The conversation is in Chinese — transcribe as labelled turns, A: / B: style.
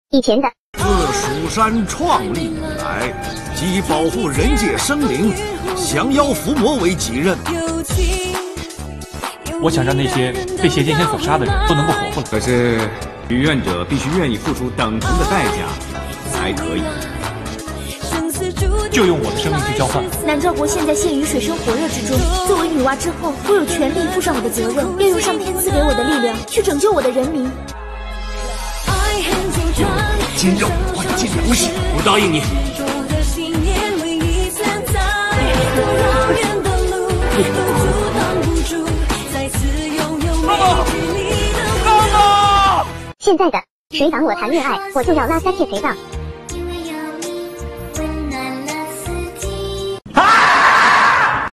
A: 以前的。
B: 自蜀山创立以来，即以保护人界生灵、降妖伏魔为己任。
C: 我想让那些被邪剑仙所杀的人都能够活过来。
D: 可是，许愿者必须愿意付出等同的代价才可以。
C: 就用我的生命去交换。
E: 南诏国现在陷于水深火热之中，作为女娲之后，我有权利负上我的责任，要用上天赐给我的力量去拯救我的人民。
F: 今日换尽粮食，我答应你。
A: 现在的谁挡我谈恋爱，我就要拉3片陪葬。